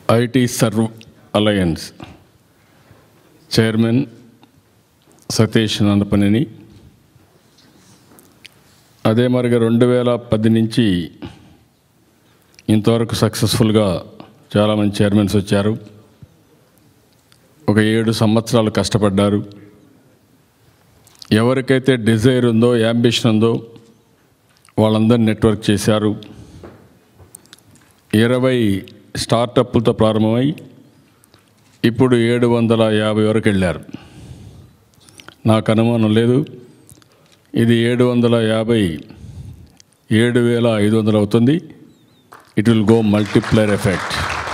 IT serve alliance chairman Satish Nandapaneni. అదే మరిగా 2010 నుంచి ఇంతవరకు సక్సెస్ఫుల్గా చాలామంది చైర్మన్స్ వచ్చారు. ఒక 7 సంవత్సరాలు కష్టపడ్డారు. ఎవరికైతే డిజైర్ ఉందో, యాంబిషన్ ఉందో వాళ్ళందరినీ నెట్వర్క్ చేశారు. 20 స్టార్టప్లతో ప్రారంభమై ఇప్పుడు 750 వరకు వెళ్ళారు. నాకు అనుమానం లేదు, ఇది 750 7,500 అవుతుంది. It will go multiplier effect.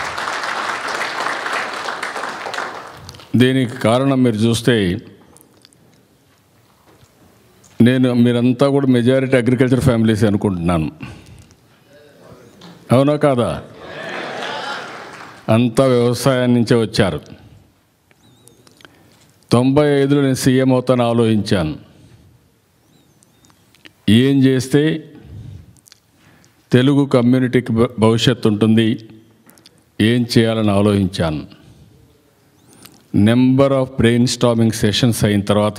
దీనికి కారణం మీరు చూస్తే, మీరంతా కూడా మెజారిటీ అగ్రికల్చర్ ఫ్యామిలీస్ అనుకుంటున్నాను. అవునా కాదా? అంతా వ్యవసాయం నుంచే వచ్చారు. 95లో నేను సీఎం అవుతాను ఆలోచించాను. ఏం చేస్తే తెలుగు కమ్యూనిటీకి భవిష్యత్తు ఉంటుంది, ఏం చేయాలని ఆలోచించాను. Number of brainstorming sessions అయిన తర్వాత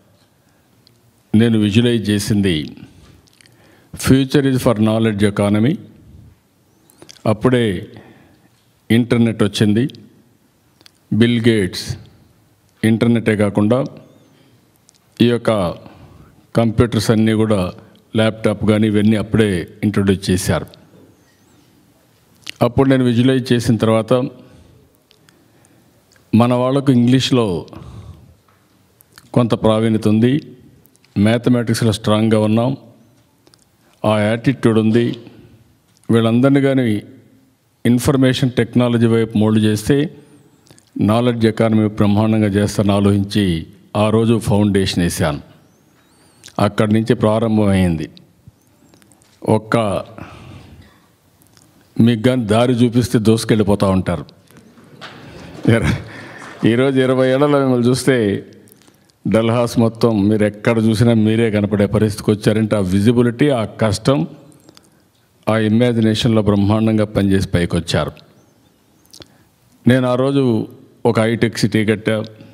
నేను విజువలైజ్ చేసింది future is for knowledge economy. అప్పుడే ఇంటర్నెట్ వచ్చింది. బిల్ గేట్స్ ఇంటర్నెటే కాకుండా ఈ యొక్క కంప్యూటర్స్ అన్నీ కూడా, ల్యాప్టాప్ కానీ ఇవన్నీ అప్పుడే ఇంట్రొడ్యూస్ చేశారు. అప్పుడు నేను విజువలైజ్ చేసిన తర్వాత మన వాళ్ళకు ఇంగ్లీష్లో కొంత ప్రావీణ్యత ఉంది, మ్యాథమెటిక్స్లో స్ట్రాంగ్గా ఉన్నాం, ఆ యాటిట్యూడ్ ఉంది. వీళ్ళందరినీ కానీ ఇన్ఫర్మేషన్ టెక్నాలజీ వైపు మోల్డ్ చేస్తే నాలెడ్జ్ ఎకానమీ బ్రహ్మాండంగా చేస్తానని ఆలోచించి ఆ రోజు ఫౌండేషన్ వేశాను. అక్కడి నుంచి ప్రారంభమైంది. మీకు కానీ దారి చూపిస్తే దోసుకెళ్ళిపోతూ ఉంటారు. ఈరోజు 20 ఏళ్లలో మిమ్మల్ని చూస్తే డల్హాస్ మొత్తం మీరు ఎక్కడ చూసినా మీరే కనపడే పరిస్థితికి వచ్చారంటే ఆ విజిబిలిటీ, ఆ కష్టం, ఆ ఇమాజినేషన్లో బ్రహ్మాండంగా పనిచేసి పైకి వచ్చారు. నేను ఆ రోజు ఒక హైటెక్ సిటీ కట్టా.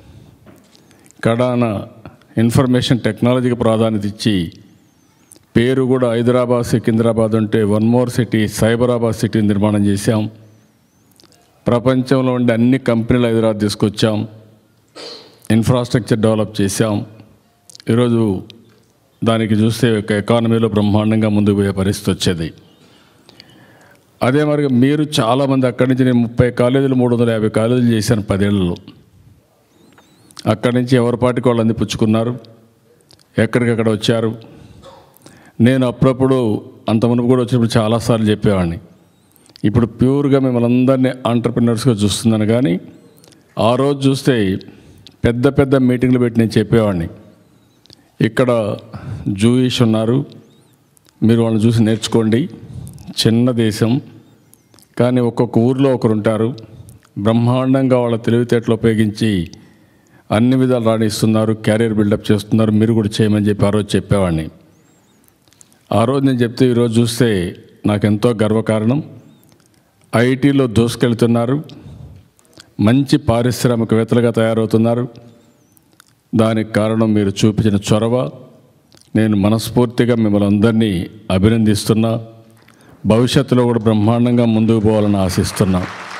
కడాన ఇన్ఫర్మేషన్ టెక్నాలజీకి ప్రాధాన్యత ఇచ్చి పేరు కూడా హైదరాబాద్ సికింద్రాబాద్ అంటే one more city Cyberabad city నిర్మాణం చేశాం. ప్రపంచంలో ఉండే అన్ని కంపెనీలు హైదరాబాద్ తీసుకొచ్చాం. ఇన్ఫ్రాస్ట్రక్చర్ డెవలప్ చేశాం. ఈరోజు దానికి చూస్తే ఒక ఎకానమీలో బ్రహ్మాండంగా ముందుకు పోయే పరిస్థితి వచ్చేది. అదే మరి మీరు చాలామంది అక్కడి నుంచి, నేను 30 కాలేజీలు 350 కాలేజీలు చేశాను 10 ఏళ్లలో. అక్కడి నుంచి ఎవరి పాటికి వాళ్ళు అందిపుచ్చుకున్నారు, ఎక్కడికక్కడ వచ్చారు. నేను అప్పుడప్పుడు అంతమునుపు కూడా వచ్చినప్పుడు చాలాసార్లు చెప్పేవాడిని, ఇప్పుడు ప్యూర్గా మిమ్మల్ని అందరినీ ఆంటర్ప్రినర్స్గా చూస్తున్నాను. కానీ ఆ రోజు చూస్తే పెద్ద పెద్ద మీటింగ్లు పెట్టి నేను చెప్పేవాడిని, ఇక్కడ జూయిష్ ఉన్నారు, మీరు వాళ్ళని చూసి నేర్చుకోండి. చిన్న దేశం కానీ ఒక్కొక్క ఊరిలో ఒకరు ఉంటారు, బ్రహ్మాండంగా వాళ్ళ తెలివితేటలు ఉపయోగించి అన్ని విధాలు రాణిస్తున్నారు, క్యారియర్ బిల్డప్ చేస్తున్నారు, మీరు కూడా చేయమని చెప్పి ఆ రోజు చెప్పేవాడిని. ఆ రోజు నేను చెప్తే ఈరోజు చూస్తే నాకెంతో గర్వకారణం. ఐటీలో దూసుకెళ్తున్నారు, మంచి పారిశ్రామికవేత్తలుగా తయారవుతున్నారు. దానికి కారణం మీరు చూపించిన చొరవ. నేను మనస్ఫూర్తిగా మిమ్మల్ని అందరినీ అభినందిస్తున్నా. భవిష్యత్తులో కూడా బ్రహ్మాండంగా ముందుకు పోవాలని ఆశిస్తున్నా.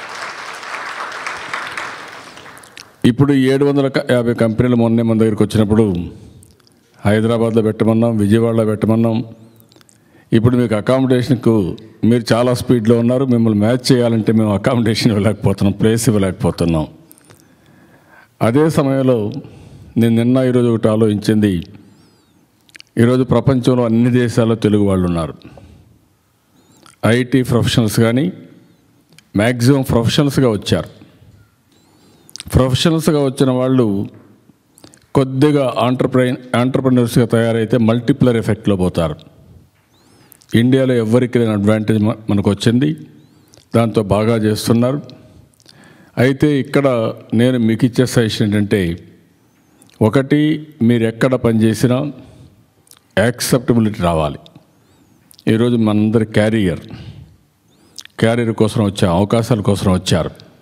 ఇప్పుడు 750 కంపెనీలు మొన్నే మన దగ్గరికి వచ్చినప్పుడు హైదరాబాద్లో పెట్టమన్నాం, విజయవాడలో పెట్టమన్నాం. ఇప్పుడు మీకు అకామిడేషన్కు మీరు చాలా స్పీడ్లో ఉన్నారు, మిమ్మల్ని మ్యాచ్ చేయాలంటే మేము అకామిడేషన్ ఇవ్వలేకపోతున్నాం, ప్లేస్ ఇవ్వలేకపోతున్నాం. అదే సమయంలో నేను ఈరోజు ఒకటి ఆలోచించింది, ఈరోజు ప్రపంచంలో అన్ని దేశాల్లో తెలుగు వాళ్ళు ఉన్నారు. ఐటీ ప్రొఫెషనల్స్ కానీ మ్యాక్సిమం ప్రొఫెషనల్స్గా వచ్చారు. ప్రొఫెషనల్స్గా వచ్చిన వాళ్ళు కొద్దిగా ఆంటర్ప్రెన్యూర్స్గా తయారైతే మల్టిప్లర్ ఎఫెక్ట్లో పోతారు. ఇండియాలో ఎవరికి లేని అడ్వాంటేజ్ మనకు వచ్చింది, దాంతో బాగా చేస్తున్నారు. అయితే ఇక్కడ నేను మీకు ఇచ్చే సజెషన్ ఏంటంటే, ఒకటి, మీరు ఎక్కడ పనిచేసినా యాక్సెప్టబిలిటీ రావాలి. ఈరోజు మనందరి క్యారియర్ కోసం వచ్చారు, అవకాశాల కోసం వచ్చారు.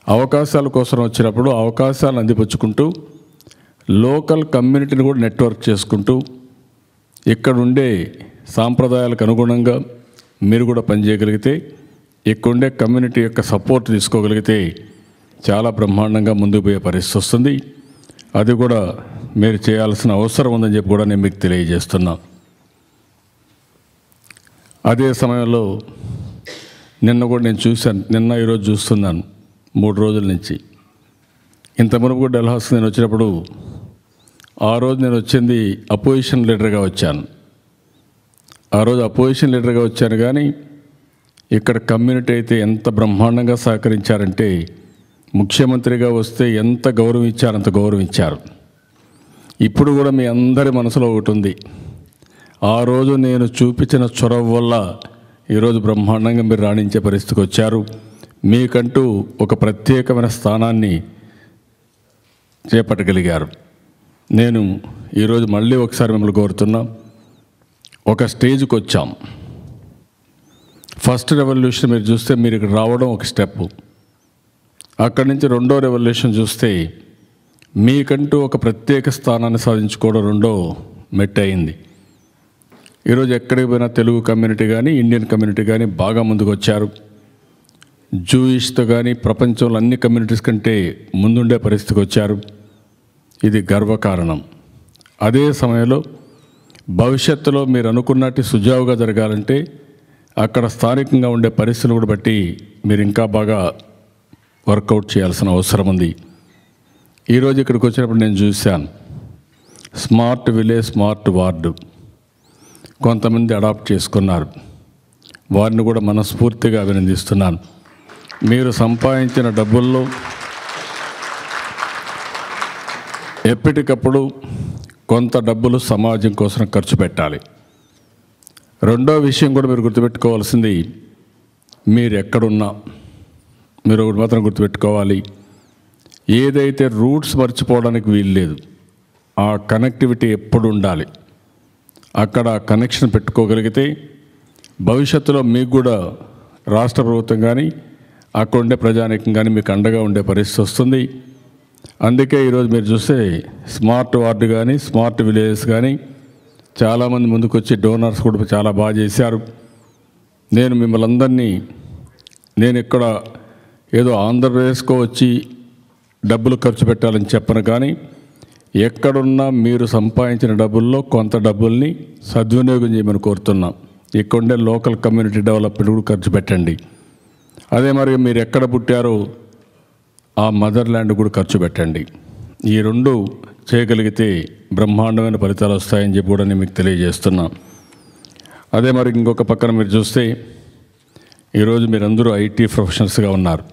అవకాశాల కోసం వచ్చినప్పుడు అవకాశాలను అందిపుచ్చుకుంటూ లోకల్ కమ్యూనిటీని కూడా నెట్వర్క్ చేసుకుంటూ ఇక్కడ ఉండే సాంప్రదాయాలకు అనుగుణంగా మీరు కూడా పనిచేయగలిగితే ఇక్కడుండే కమ్యూనిటీ యొక్క సపోర్ట్ తీసుకోగలిగితే చాలా బ్రహ్మాండంగా ముందుకు పోయే పరిస్థితి వస్తుంది. అది కూడా మీరు చేయాల్సిన అవసరం ఉందని చెప్పి కూడా నేను మీకు తెలియజేస్తున్నా. అదే సమయంలో నిన్న కూడా నేను చూశాను, నిన్న ఈరోజు చూస్తున్నాను 3 రోజుల నుంచి. ఇంత మునుపు కూడా డల్హాస్ నేను వచ్చినప్పుడు ఆ రోజు నేను వచ్చింది అపోజిషన్ లీడర్గా వచ్చాను. ఆ రోజు అపోజిషన్ లీడర్గా వచ్చాను, కానీ ఇక్కడ కమ్యూనిటీ అయితే ఎంత బ్రహ్మాండంగా సహకరించారంటే ముఖ్యమంత్రిగా వస్తే ఎంత గౌరవం ఇచ్చారు, అంత గౌరవం ఇచ్చారు. ఇప్పుడు కూడా మీ అందరి మనసులో ఒకటి ఉంది, ఆ రోజు నేను చూపించిన చొరవ వల్ల ఈరోజు బ్రహ్మాండంగా మీరు రాణించే పరిస్థితికి వచ్చారు. మీకంటూ ఒక ప్రత్యేకమైన స్థానాన్ని చేపట్టగలిగారు. నేను ఈరోజు మళ్ళీ ఒకసారి మిమ్మల్ని కోరుతున్నా, ఒక స్టేజ్కి వచ్చాం. ఫస్ట్ రెవల్యూషన్ మీరు చూస్తే మీరు ఇక్కడ రావడం ఒక స్టెప్, అక్కడి నుంచి రెండో రెవల్యూషన్ చూస్తే మీకంటూ ఒక ప్రత్యేక స్థానాన్ని సాధించుకోవడం రెండో మెట్టు అయింది. ఈరోజు ఎక్కడికి పోయినా తెలుగు కమ్యూనిటీ కానీ ఇండియన్ కమ్యూనిటీ కానీ బాగా ముందుకు వచ్చారు. జూయిష్తో కానీ ప్రపంచంలో అన్ని కమ్యూనిటీస్ కంటే ముందుండే పరిస్థితికి వచ్చారు. ఇది గర్వకారణం. అదే సమయంలో భవిష్యత్తులో మీరు అనుకున్నట్టు సుజావుగా జరగాలంటే అక్కడ స్థానికంగా ఉండే పరిస్థితులు కూడా బట్టి మీరు ఇంకా బాగా వర్కౌట్ చేయాల్సిన అవసరం ఉంది. ఈరోజు ఇక్కడికి వచ్చినప్పుడు నేను చూశాను, స్మార్ట్ విలేజ్ స్మార్ట్ వార్డు కొంతమంది అడాప్ట్ చేసుకున్నారు. వారిని కూడా మనస్ఫూర్తిగా అభినందిస్తున్నాను. మీరు సంపాదించిన డబ్బుల్లో ఎప్పటికప్పుడు కొంత డబ్బులు సమాజం కోసం ఖర్చు పెట్టాలి. రెండో విషయం కూడా మీరు గుర్తుపెట్టుకోవాల్సింది, మీరు ఎక్కడున్నా మీరు ఒకటి మాత్రం గుర్తుపెట్టుకోవాలి, ఏదైతే రూట్స్ మర్చిపోవడానికి వీలు లేదు, ఆ కనెక్టివిటీ ఎప్పుడు ఉండాలి. అక్కడ కనెక్షన్ పెట్టుకోగలిగితే భవిష్యత్తులో మీకు కూడా రాష్ట్ర ప్రభుత్వం కానీ అక్కడ ఉండే ప్రజానీకం కానీ మీకు అండగా ఉండే పరిస్థితి వస్తుంది. అందుకే ఈరోజు మీరు చూస్తే స్మార్ట్ వార్డు కానీ స్మార్ట్ విలేజెస్ కానీ చాలామంది ముందుకు వచ్చి డోనర్స్ కూడా చాలా బాగా చేశారు. నేను మిమ్మల్ని అందరినీ నేను ఇక్కడ ఏదో ఆంధ్రప్రదేశ్కో వచ్చి డబ్బులు ఖర్చు పెట్టాలని చెప్పను, కానీ ఎక్కడున్నా మీరు సంపాదించిన డబ్బుల్లో కొంత డబ్బుల్ని సద్వినియోగం చేయమని కోరుతున్నాం. ఇక్కడ ఉండే లోకల్ కమ్యూనిటీ డెవలప్మెంట్ కూడా ఖర్చు పెట్టండి. అదే మరి మీరు ఎక్కడ పుట్టారో ఆ మదర్ ల్యాండ్ కూడా ఖర్చు పెట్టండి. ఈ రెండు చేయగలిగితే బ్రహ్మాండమైన ఫలితాలు వస్తాయని చెప్పి కూడా నేను మీకు తెలియజేస్తున్నా. అదే మరి ఇంకొక పక్కన మీరు చూస్తే ఈరోజు మీరందరూ ఐటీ ప్రొఫెషనల్స్గా ఉన్నారు.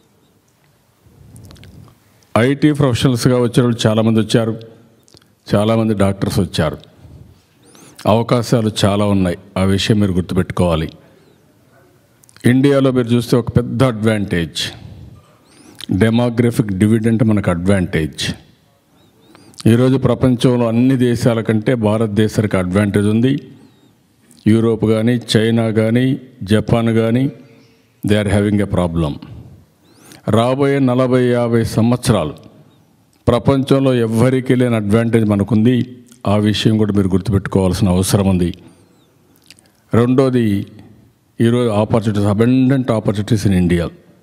ఐటీ ప్రొఫెషనల్స్గా వచ్చిన వాళ్ళు చాలామంది వచ్చారు, చాలామంది డాక్టర్స్ వచ్చారు. అవకాశాలు చాలా ఉన్నాయి, ఆ విషయం మీరు గుర్తుపెట్టుకోవాలి. ఇండియాలో మీరు చూస్తే ఒక పెద్ద అడ్వాంటేజ్, డెమోగ్రఫిక్ డివిడెంట్ మనకు అడ్వాంటేజ్. ఈరోజు ప్రపంచంలో అన్ని దేశాల కంటే భారతదేశానికి అడ్వాంటేజ్ ఉంది. యూరోప్ కానీ చైనా కానీ జపాన్ కానీ they are having a problem. రాబోయే 40-50 సంవత్సరాలు ప్రపంచంలో ఎవ్వరికీ లేని అడ్వాంటేజ్ మనకుంది. ఆ విషయం కూడా మీరు గుర్తుపెట్టుకోవాల్సిన అవసరం ఉంది. రెండోది, ఈరోజు opportunities, abundant opportunities in India.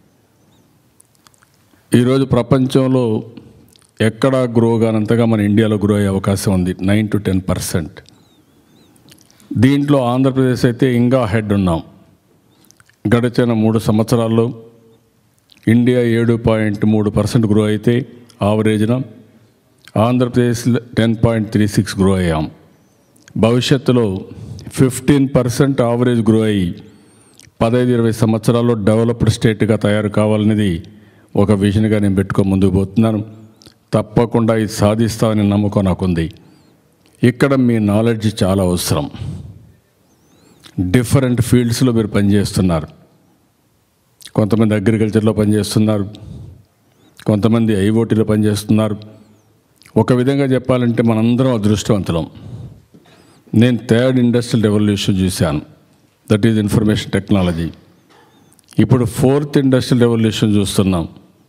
ఈరోజు ప్రపంచంలో ఎక్కడా గ్రో కానంతగా మన ఇండియాలో గ్రో అయ్యే అవకాశం ఉంది, 9 to 10%. దీంట్లో ఆంధ్రప్రదేశ్ అయితే ఇంకా హెడ్ ఉన్నాం. గడిచిన 3 సంవత్సరాల్లో ఇండియా 7.3% గ్రో అయితే ఆవరేజ్న ఆంధ్రప్రదేశ్ 10.36 గ్రో అయ్యాం. భవిష్యత్తులో 15% ఆవరేజ్ గ్రో అయ్యి 15-20 సంవత్సరాల్లో డెవలప్డ్ స్టేట్గా తయారు కావాలనేది ఒక విజన్గా నేను పెట్టుకొని ముందుకు పోతున్నాను. తప్పకుండా ఇది సాధిస్తామని నమ్మకం నాకుంది. ఇక్కడ మీ నాలెడ్జ్ చాలా అవసరం. డిఫరెంట్ ఫీల్డ్స్లో మీరు పనిచేస్తున్నారు. కొంతమంది అగ్రికల్చర్లో పనిచేస్తున్నారు, కొంతమంది ఐఓటీలో పనిచేస్తున్నారు. ఒక విధంగా చెప్పాలంటే మనందరం అదృష్టవంతులం. నేను 3rd ఇండస్ట్రియల్ రెవల్యూషన్ చూశాను, దట్ ఈజ్ ఇన్ఫర్మేషన్ టెక్నాలజీ. ఇప్పుడు 4th ఇండస్ట్రియల్ రెవల్యూషన్ చూస్తున్నాం,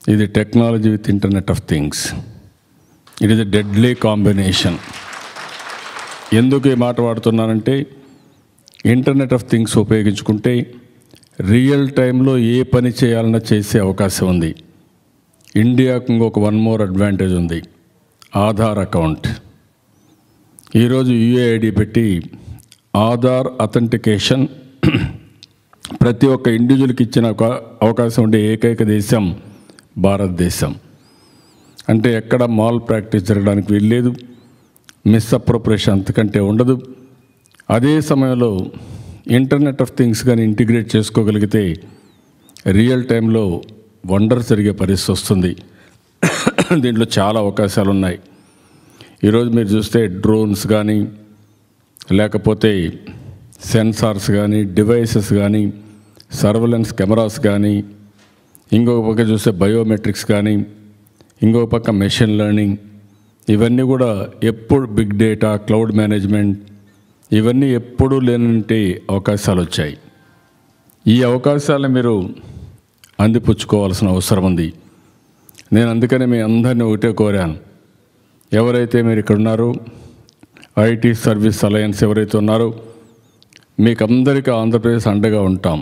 ఇది technology with internet of things. It is a deadly combination. ఎందుకు ఈ మాట వాడుతున్నానంటే, ఇంటర్నెట్ ఆఫ్ థింగ్స్ ఉపయోగించుకుంటే రియల్ టైంలో ఏ పని చేయాలన్నా చేసే అవకాశం ఉంది. ఇండియాకు ఇంకొక వన్ మోర్ అడ్వాంటేజ్ ఉంది, ఆధార్ అకౌంట్. ఈరోజు యూఏఐడి పెట్టి ఆధార్ అథెంటికేషన్ ప్రతి ఒక్క ఇండివిజువల్కి ఇచ్చిన అవకాశం ఉండే ఏకైక దేశం భారతదేశం. అంటే ఎక్కడ మాల్ ప్రాక్టీస్ జరగడానికి వీల్లేదు, మిస్అప్రోప్రియేషన్ అంతకంటే ఉండదు. అదే సమయంలో ఇంటర్నెట్ ఆఫ్ థింగ్స్ కానీ ఇంటిగ్రేట్ చేసుకోగలిగితే రియల్ టైంలో వండర్స్ జరిగే పరిస్థితి వస్తుంది. దీంట్లో చాలా అవకాశాలు ఉన్నాయి. ఈరోజు మీరు చూస్తే డ్రోన్స్ కానీ, లేకపోతే సెన్సార్స్ కానీ, డివైసెస్ కానీ, సర్వలెన్స్ కెమెరాస్ కానీ, ఇంకొక పక్క చూస్తే బయోమెట్రిక్స్ కానీ, ఇంకొక పక్క మెషిన్ లెర్నింగ్, ఇవన్నీ కూడా ఎప్పుడు బిగ్ డేటా, క్లౌడ్ మేనేజ్మెంట్, ఇవన్నీ ఎప్పుడూ లేనంటే అవకాశాలు వచ్చాయి. ఈ అవకాశాలను మీరు అందిపుచ్చుకోవాల్సిన అవసరం ఉంది. నేను అందుకనే మీ అందరినీ ఒకటే కోరాను, ఎవరైతే మీరు ఇక్కడ ఉన్నారో, ఐటీ సర్వీస్ అలయన్స్ ఎవరైతే ఉన్నారో, మీకు అందరికీ ఆంధ్రప్రదేశ్ అండగా ఉంటాం.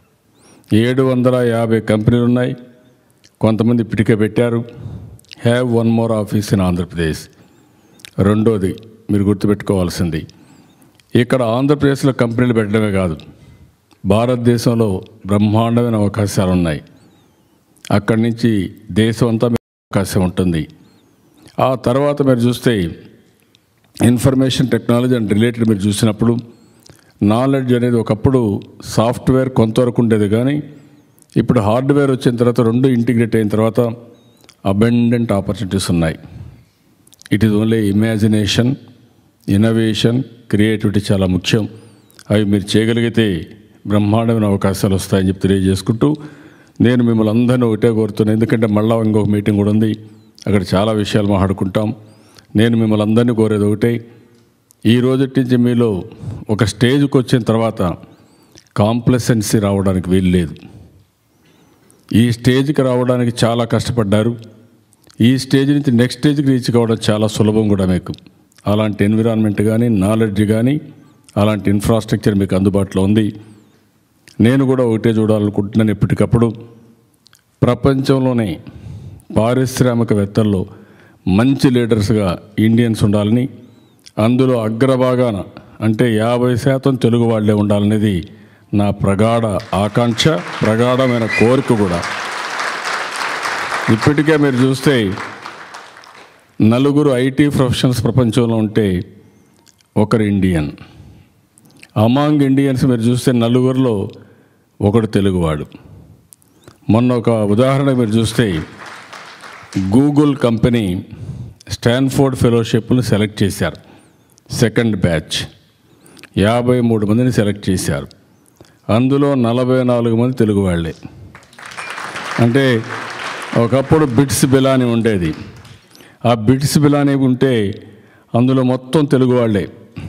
750 కంపెనీలు ఉన్నాయి, కొంతమంది ఇప్పటికే పెట్టారు. Have one more office in Andhra Pradesh. రెండోది మీరు గుర్తుపెట్టుకోవాల్సింది, ఇక్కడ ఆంధ్రప్రదేశ్లో కంపెనీలు పెట్టడమే కాదు, భారతదేశంలో బ్రహ్మాండమైన అవకాశాలు ఉన్నాయి. అక్కడి నుంచి దేశం అంతా అవకాశం ఉంటుంది. ఆ తర్వాత మీరు చూస్తే ఇన్ఫర్మేషన్ టెక్నాలజీ అండ్ రిలేటెడ్ మీరు చూసినప్పుడు నాలెడ్జ్ అనేది ఒకప్పుడు సాఫ్ట్వేర్ కొంతవరకు ఉండేది, కానీ ఇప్పుడు హార్డ్వేర్ వచ్చిన తర్వాత రెండు ఇంటిగ్రేట్ అయిన తర్వాత అబెండెంట్ ఆపర్చునిటీస్ ఉన్నాయి. It is only imagination, innovation, creativity చాలా ముఖ్యం. అవి మీరు చేయగలిగితే బ్రహ్మాండమైన అవకాశాలు వస్తాయని చెప్పి తెలియజేసుకుంటూ నేను మిమ్మల్ని అందరినీ ఒకటే కోరుతున్నాను. ఎందుకంటే మళ్ళీ ఇంకొక మీటింగ్ కూడా ఉంది, అక్కడ చాలా విషయాలు మాట్లాడుకుంటాం. నేను మిమ్మల్ని అందరినీ కోరేది ఒకటే, ఈ రోజు నుంచి మీలో ఒక స్టేజ్కి వచ్చిన తర్వాత కాంప్లసెన్సీ రావడానికి వీలు లేదు. ఈ స్టేజ్కి రావడానికి చాలా కష్టపడ్డారు. ఈ స్టేజ్ నుంచి నెక్స్ట్ స్టేజ్కి రీచ్ కావడం చాలా సులభం కూడా మీకు. అలాంటి ఎన్విరాన్మెంట్ కానీ, నాలెడ్జ్ కానీ, అలాంటి ఇన్ఫ్రాస్ట్రక్చర్ మీకు అందుబాటులో ఉంది. నేను కూడా ఒకటే చూడాలనుకుంటున్నాను, ఎప్పటికప్పుడు ప్రపంచంలోనే పారిశ్రామికవేత్తల్లో మంచి లీడర్స్గా ఇండియన్స్ ఉండాలని, అందులో అగ్రభాగాన అంటే 50% తెలుగు వాళ్ళే ఉండాలనేది నా ప్రగాఢ ఆకాంక్ష, ప్రగాఢమైన కోరిక కూడా. ఇప్పటికే మీరు చూస్తే నలుగురు ఐటీ ప్రొఫెషనల్స్ ప్రపంచంలో ఉంటే ఒకరు ఇండియన్. అమాంగ్ ఇండియన్స్ మీరు చూస్తే నలుగురిలో ఒకడు తెలుగువాడు. మొన్న ఒక ఉదాహరణ మీరు చూస్తే గూగుల్ కంపెనీ స్టాన్ఫోర్డ్ ఫెలోషిప్ను సెలెక్ట్ చేశారు. సెకండ్ బ్యాచ్ 53 మందిని సెలెక్ట్ చేశారు. అందులో 44 మంది తెలుగు వాళ్ళే. అంటే ఒకప్పుడు బిట్స్ బిలాని ఉండేది. ఆ బిట్స్ బిలాని ఉంటే అందులో మొత్తం తెలుగు వాళ్ళే.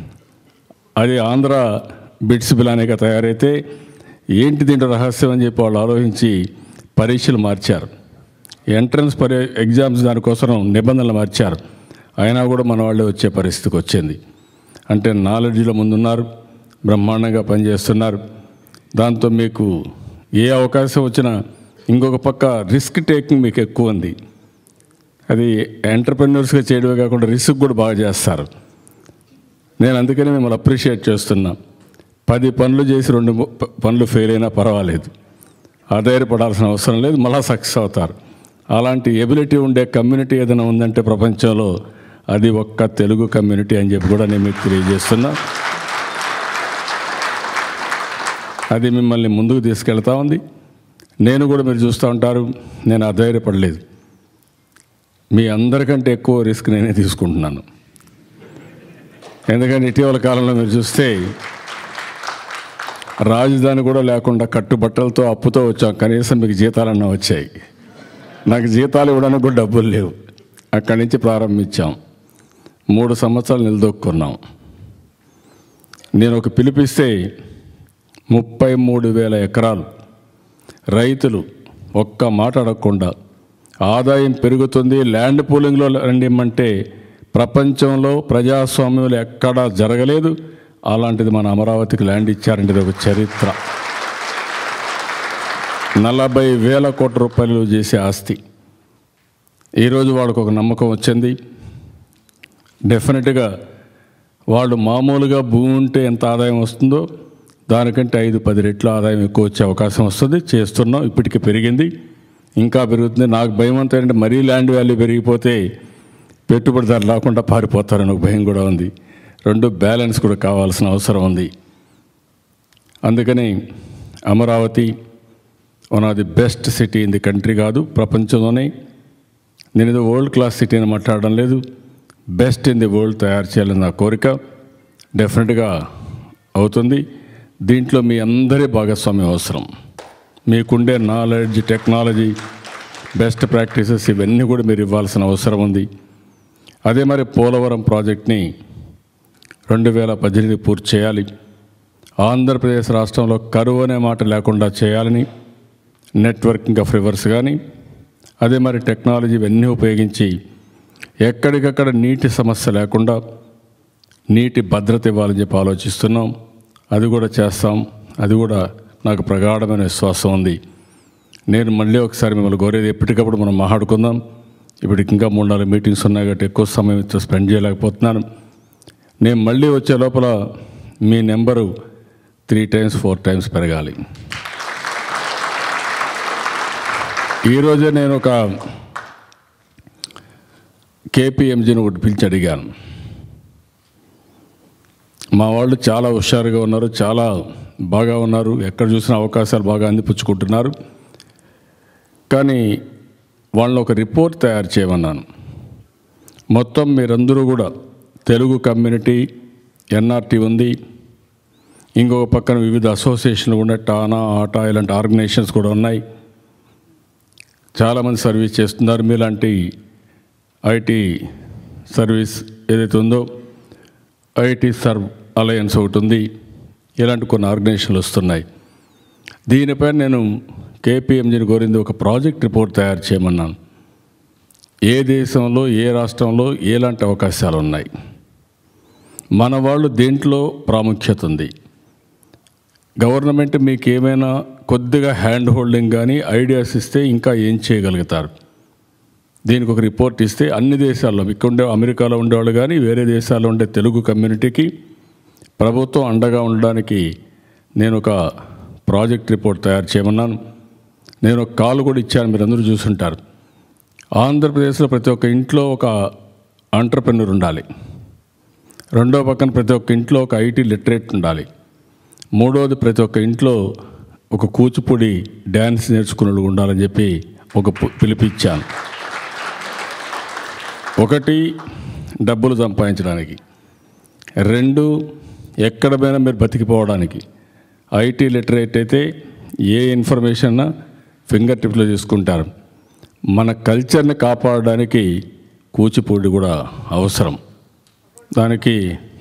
అది ఆంధ్ర బిట్స్ బిలానిగా తయారైతే ఏంటి దీంట్లో రహస్యం అని చెప్పి వాళ్ళు ఆలోచించి పరీక్షలు మార్చారు. ఎంట్రన్స్ ఎగ్జామ్స్ దానికోసం నిబంధనలు మార్చారు. అయినా కూడా మన వాళ్ళే వచ్చే పరిస్థితికి వచ్చింది. అంటే నాలెడ్జ్లో ముందున్నారు, బ్రహ్మాండంగా పనిచేస్తున్నారు. దాంతో మీకు ఏ అవకాశం వచ్చినా ఇంకొక పక్క రిస్క్ టేకింగ్ మీకు ఎక్కువ ఉంది. అది ఎంటర్‌ప్రెన్యూర్స్గా చేయడమే కాకుండా రిస్క్ కూడా బాగా చేస్తారు. నేను అందుకని మిమ్మల్ని అప్రిషియేట్ చేస్తున్నా. 10 పనులు చేసి 2 పనులు ఫెయిల్ అయినా పర్వాలేదు, ఆధారపడాల్సిన అవసరం లేదు, మళ్ళీ సక్సెస్ అవుతారు. అలాంటి ఎబిలిటీ ఉండే కమ్యూనిటీ ఏదైనా ఉందంటే ప్రపంచంలో అది ఒక్క తెలుగు కమ్యూనిటీ అని చెప్పి కూడా నేను మీకు తెలియజేస్తున్నా. అది మిమ్మల్ని ముందుకు తీసుకెళ్తా ఉంది. నేను కూడా మీరు చూస్తూ ఉంటారు, నేను అధైర్యపడలేదు. మీ అందరికంటే ఎక్కువ రిస్క్ నేనే తీసుకుంటున్నాను. ఎందుకంటే ఇటీవల కాలంలో మీరు చూస్తే రాజధాని కూడా లేకుండా కట్టుబట్టలతో అప్పుతో వచ్చాం. కనీసం మీకు జీతాలన్నా వచ్చాయి. నాకు జీతాలు ఇవ్వడానికి కూడా డబ్బులు లేవు. అక్కడి నుంచి ప్రారంభించాం. 3 సంవత్సరాలు నిలదొక్కున్నాం. నేను ఒక పిలిపిస్తే 33,000 ఎకరాలు రైతులు ఒక్క మాట అడగకుండా ఆదాయం పెరుగుతుంది. ల్యాండ్ పూలింగ్లో రండి ఇమ్మంటే ప్రపంచంలో ప్రజాస్వామ్యంలో ఎక్కడా జరగలేదు. అలాంటిది మన అమరావతికి ల్యాండ్ ఇచ్చారంటే ఇది ఒక చరిత్ర. 40,000 కోట్ల రూపాయలు చేసే ఆస్తి. ఈరోజు వాళ్ళకు ఒక నమ్మకం వచ్చింది. డెఫినెట్గా వాళ్ళు మామూలుగా భూమి ఉంటే ఎంత ఆదాయం వస్తుందో దానికంటే 5-10 రెట్ల ఆదాయం ఎక్కువ వచ్చే అవకాశం వస్తుంది. చేస్తున్నాం, ఇప్పటికీ పెరిగింది, ఇంకా పెరుగుతుంది. నాకు భయం అంతా ఏంటంటే మరీ ల్యాండ్ వాల్యూ పెరిగిపోతే పెట్టుబడిదారు లేకుండా పారిపోతారని ఒక భయం కూడా ఉంది. రెండు బ్యాలెన్స్ కూడా కావాల్సిన అవసరం ఉంది. అందుకని Amaravati one of the best city in the country కాదు, ప్రపంచంలోనే. నేను ఇది వరల్డ్ క్లాస్ సిటీ అని మాట్లాడడం లేదు, బెస్ట్ ఇన్ ది వరల్డ్ తయారు చేయాలని నా కోరిక. డెఫినెట్గా అవుతుంది. దీంట్లో మీ అందరి భాగస్వామ్యం అవసరం. మీకుండే నాలెడ్జ్, టెక్నాలజీ, బెస్ట్ ప్రాక్టీసెస్ ఇవన్నీ కూడా మీరు ఇవ్వాల్సిన అవసరం ఉంది. అదే మరి పోలవరం ప్రాజెక్ట్ని 2018 పూర్తి చేయాలి. ఆంధ్రప్రదేశ్ రాష్ట్రంలో కరువు అనే మాట లేకుండా చేయాలని నెట్వర్కింగ్ ఆఫ్ రివర్స్ కానీ, అదే మరి టెక్నాలజీ ఇవన్నీ ఉపయోగించి ఎక్కడికక్కడ నీటి సమస్య లేకుండా నీటి భద్రత ఇవ్వాలని చెప్పి ఆలోచిస్తున్నాం. అది కూడా చేస్తాం. అది కూడా నాకు ప్రగాఢమైన విశ్వాసం ఉంది. నేను మళ్ళీ ఒకసారి మిమ్మల్ని కోరేది, ఎప్పటికప్పుడు మనం మాట్లాడుకుందాం. ఇప్పటికి ఇంకా 3-4 మీటింగ్స్ ఉన్నాయి కాబట్టి ఎక్కువ సమయం స్పెండ్ చేయలేకపోతున్నాను. నేను మళ్ళీ వచ్చే లోపల మీ నెంబరు 3 times 4 times పెరగాలి. ఈరోజే నేను ఒక KPMGని ఒకటి పిలిచి అడిగాను. మా వాళ్ళు చాలా హుషారుగా ఉన్నారు, చాలా బాగా ఉన్నారు, ఎక్కడ చూసిన అవకాశాలు బాగా అందిపుచ్చుకుంటున్నారు. కానీ వాళ్ళని ఒక రిపోర్ట్ తయారు చేయమన్నాను. మొత్తం మీరందరూ కూడా తెలుగు కమ్యూనిటీ, NRT ఉంది, ఇంకొక పక్కన వివిధ అసోసియేషన్లు కూడా, టానా, ఆటా ఇలాంటి ఆర్గనైజేషన్స్ కూడా ఉన్నాయి. చాలామంది సర్వీస్ చేస్తున్నారు. మీలాంటి IT సర్వీస్ ఏదైతే ఉందో, IT సర్వ్ అలయన్స్ ఒకటి ఉంది, ఇలాంటి కొన్ని ఆర్గనైజేషన్లు వస్తున్నాయి. దీనిపై నేను KPMGని కోరింది ఒక ప్రాజెక్ట్ రిపోర్ట్ తయారు చేయమన్నాను. ఏ దేశంలో, ఏ రాష్ట్రంలో ఎలాంటి అవకాశాలు ఉన్నాయి, మన వాళ్ళు దేంట్లో ప్రాముఖ్యత ఉంది, గవర్నమెంట్ మీకు ఏమైనా కొద్దిగా హ్యాండ్ హోల్డింగ్ కానీ ఐడియాస్ ఇస్తే ఇంకా ఏం చేయగలుగుతారు, దీనికి ఒక రిపోర్ట్ ఇస్తే అన్ని దేశాల్లో, ఇక్కడ ఉండే అమెరికాలో ఉండేవాళ్ళు కానీ వేరే దేశాల్లో ఉండే తెలుగు కమ్యూనిటీకి ప్రభుత్వం అండగా ఉండడానికి నేను ఒక ప్రాజెక్ట్ రిపోర్ట్ తయారు చేయమన్నాను. నేను ఒక కాల్ కూడా ఇచ్చాను, మీరు అందరూ చూసుంటారు. ఆంధ్రప్రదేశ్లో ప్రతి ఒక్క ఇంట్లో ఒక ఎంటర్‌ప్రెన్యూర్ ఉండాలి. రెండో పక్కన ప్రతి ఒక్క ఇంట్లో ఒక IT లిటరేట్ ఉండాలి. మూడోది ప్రతి ఒక్క ఇంట్లో ఒక కూచిపూడి డ్యాన్స్ నేర్చుకున్నోళ్ళు ఉండాలని చెప్పి ఒక పిలిపిచ్చాను. ఒకటి, డబ్బులు సంపాదించడానికి. 2, ఎక్కడ పోయినా మీరు బతికిపోవడానికి. IT లిటరేట్ అయితే ఏ ఇన్ఫర్మేషన్ ఫింగర్ టిప్లో తీసుకుంటారు. మన కల్చర్ని కాపాడడానికి కూచిపూడి కూడా అవసరం. దానికి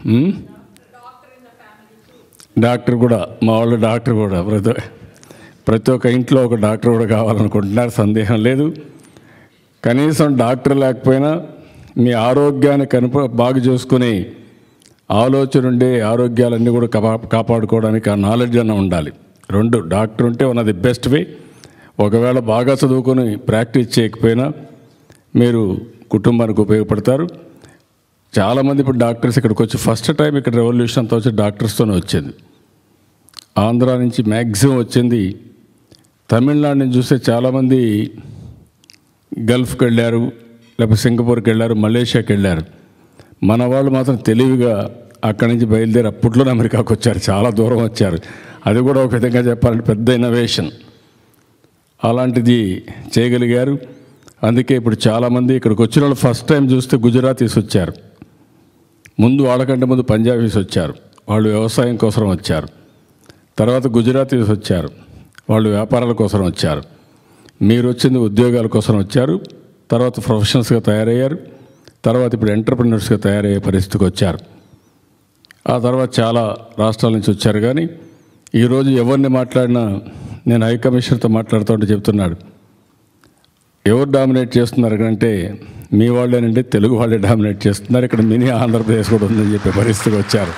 డాక్టర్ కూడా, మా వాళ్ళు డాక్టర్ కూడా, ప్రతి ఒక్క ఇంట్లో ఒక డాక్టర్ కూడా కావాలనుకుంటున్నారు, సందేహం లేదు. కనీసం డాక్టర్ లేకపోయినా మీ ఆరోగ్యాన్ని బాగా చూసుకుని ఆలోచన ఉండే ఆరోగ్యాలన్నీ కూడా కాపాడుకోవడానికి ఆ నాలెడ్జ్ అన్న ఉండాలి. 2, డాక్టర్ ఉంటే one of the best way. ఒకవేళ బాగా చదువుకొని ప్రాక్టీస్ చేయకపోయినా మీరు కుటుంబానికి ఉపయోగపడతారు. చాలామంది ఇప్పుడు డాక్టర్స్ ఇక్కడికి వచ్చి ఫస్ట్ టైం ఇక్కడ రెవల్యూషన్ అంతా వచ్చి డాక్టర్స్తోనే వచ్చింది. ఆంధ్ర నుంచి మ్యాక్సిమం వచ్చింది. తమిళనాడు నుంచి చూస్తే చాలామంది గల్ఫ్కి వెళ్ళారు, లేకపోతే సింగపూర్కి వెళ్ళారు, మలేషియాకి వెళ్ళారు. మన వాళ్ళు మాత్రం తెలివిగా అక్కడి నుంచి బయలుదేరి అప్పట్లోనే అమెరికాకు వచ్చారు, చాలా దూరం వచ్చారు. అది కూడా ఒక విధంగా చెప్పాలంటే పెద్ద ఇన్నోవేషన్. అలాంటిది చేయగలిగారు. అందుకే ఇప్పుడు చాలామంది ఇక్కడికి వచ్చిన వాళ్ళు ఫస్ట్ టైం చూస్తే గుజరాతీస్ వచ్చారు, వాళ్ళకంటే ముందు పంజాబీస్ వచ్చారు, వాళ్ళు వ్యవసాయం కోసం వచ్చారు. తర్వాత గుజరాతీస్ వచ్చారు, వాళ్ళు వ్యాపారాల కోసం వచ్చారు. మీరు వచ్చింది ఉద్యోగాల కోసం వచ్చారు. తర్వాత ప్రొఫెషనల్స్గా తయారయ్యారు. తర్వాత ఇప్పుడు ఎంటర్‌ప్రెన్యూర్స్గా తయారయ్యే పరిస్థితికి వచ్చారు. ఆ తర్వాత చాలా రాష్ట్రాల నుంచి వచ్చారు. కానీ ఈరోజు ఎవరిని మాట్లాడినా, నేను హై కమిషనర్తో మాట్లాడుతూ ఉంటే చెప్తున్నాడు, ఎవరు డామినేట్ చేస్తున్నారు అంటే మీ వాళ్ళేనంటే తెలుగు వాళ్ళే డామినేట్ చేస్తున్నారు. ఇక్కడ మినీ ఆంధ్రప్రదేశ్ కూడా ఉందని చెప్పే పరిస్థితికి వచ్చారు.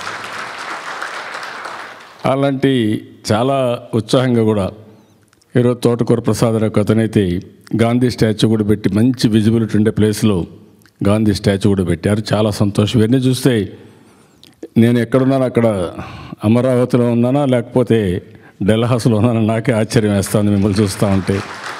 అలాంటి చాలా ఉత్సాహంగా కూడా ఈరోజు తోటకూర ప్రసాదరావు అతనైతే గాంధీ స్టాచ్యూ కూడా పెట్టి మంచి విజిబిలిటీ ఉండే ప్లేస్లో గాంధీ స్టాచ్యూ కూడా పెట్టారు. చాలా సంతోషం. ఇవన్నీ చూస్తే నేను ఎక్కడున్నాను, అక్కడ అమరావతిలో ఉన్నానా లేకపోతే డెల్హాస్లో ఉన్నానా నాకే ఆశ్చర్యం వేస్తుంది మిమ్మల్ని చూస్తూ ఉంటే.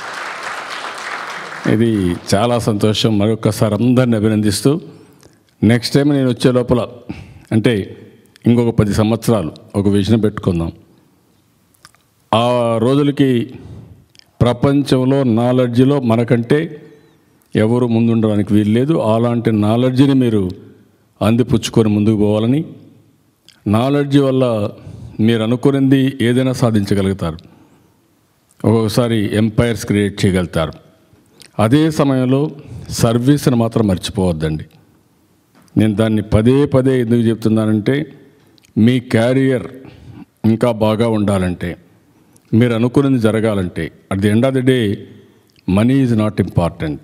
ఇది చాలా సంతోషం. మరొకసారి అందరిని అభినందిస్తూ నెక్స్ట్ టైం నేను వచ్చే లోపల అంటే ఇంకొక 10 సంవత్సరాలు ఒక విజన్ పెట్టుకుందాం. ఆ రోజులకి ప్రపంచంలో నాలెడ్జ్లో మనకంటే ఎవరు ముందుండడానికి వీలు లేదు. అలాంటి నాలెడ్జ్ని మీరు అందిపుచ్చుకొని ముందుకు పోవాలని, నాలెడ్జ్ వల్ల మీరు అనుకున్నది ఏదైనా సాధించగలుగుతారు. ఒక్కొక్కసారి ఎంపైర్స్ క్రియేట్ చేయగలుగుతారు. అదే సమయంలో సర్వీస్ని మాత్రం మర్చిపోవద్దండి. నేను దాన్ని పదే పదే ఎందుకు చెప్తున్నానంటే మీ క్యారియర్ ఇంకా బాగా ఉండాలంటే, మీరు అనుకున్నది జరగాలంటే at the end of the day money is not important.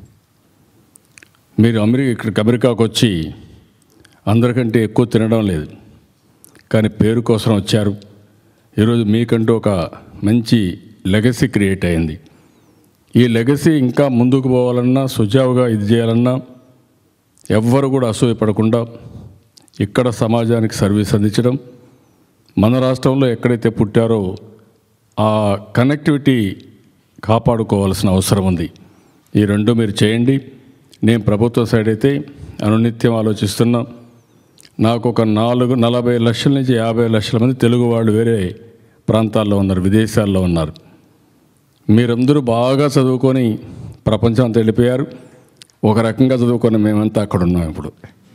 మీరు ఇక్కడికి అమెరికాకు వచ్చి అందరికంటే ఎక్కువ తినడం లేదు, కానీ పేరు కోసం వచ్చారు. ఈరోజు మీకంటూ ఒక మంచి లెగసీ క్రియేట్ అయింది. ఈ లెగసీ ఇంకా ముందుకు పోవాలన్నా, సుజావుగా ఇది చేయాలన్నా ఎవ్వరు కూడా అసూయపడకుండా ఇక్కడ సమాజానికి సర్వీస్ అందించడం, మన రాష్ట్రంలో ఎక్కడైతే పుట్టారో ఆ కనెక్టివిటీ కాపాడుకోవాల్సిన అవసరం ఉంది. ఈ రెండు మీరు చేయండి. నేను ప్రభుత్వ సైడ్ అయితే అనునిత్యం ఆలోచిస్తున్నా. నాకు ఒక 40 లక్షల నుంచి 50 లక్షల మంది తెలుగు వాళ్ళు వేరే ప్రాంతాల్లో ఉన్నారు, విదేశాల్లో ఉన్నారు. మీరందరూ బాగా చదువుకొని ప్రపంచం అంతా వెళ్ళిపోయారు. ఒక రకంగా చదువుకొని మేమంతా అక్కడ ఉన్నాం ఇప్పుడు.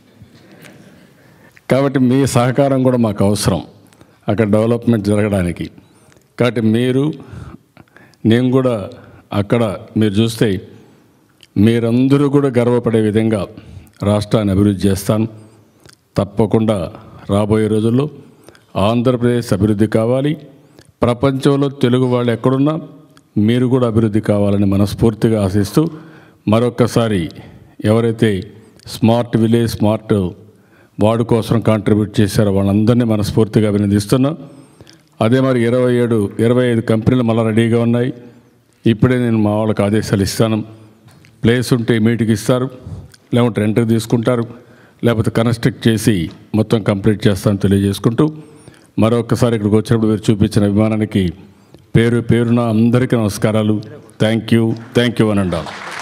కాబట్టి మీ సహకారం కూడా మాకు అవసరం అక్కడ డెవలప్మెంట్ జరగడానికి. కాబట్టి నేను కూడా అక్కడ మీరు చూస్తే మీరందరూ కూడా గర్వపడే విధంగా రాష్ట్రాన్ని అభివృద్ధి చేస్తాను. తప్పకుండా రాబోయే రోజుల్లో ఆంధ్రప్రదేశ్ అభివృద్ధి కావాలి. ప్రపంచంలో తెలుగు వాళ్ళు ఎక్కడున్నా మీరు కూడా అభివృద్ధి కావాలని మనస్ఫూర్తిగా ఆశిస్తూ మరొక్కసారి ఎవరైతే స్మార్ట్ విలేజ్, స్మార్ట్ వార్డు కోసం కాంట్రిబ్యూట్ చేశారో వాళ్ళందరినీ మనస్ఫూర్తిగా అభినందిస్తున్నా. అదే మరి 25 కంపెనీలు మళ్ళీ రెడీగా ఉన్నాయి. ఇప్పుడే నేను మా వాళ్ళకి ఆదేశాలు ఇస్తాను. ప్లేస్ ఉంటే మీటికి ఇస్తారు, లేకుంటే రెంట్కి తీసుకుంటారు, లేకపోతే కన్స్ట్రక్ట్ చేసి మొత్తం కంప్లీట్ చేస్తాను తెలియజేసుకుంటూ మరొకసారి ఇక్కడికి వచ్చినప్పుడు మీరు చూపించిన అభిమానానికి పేరున అందరికీ నమస్కారాలు. థ్యాంక్ యూ అని అంటాను.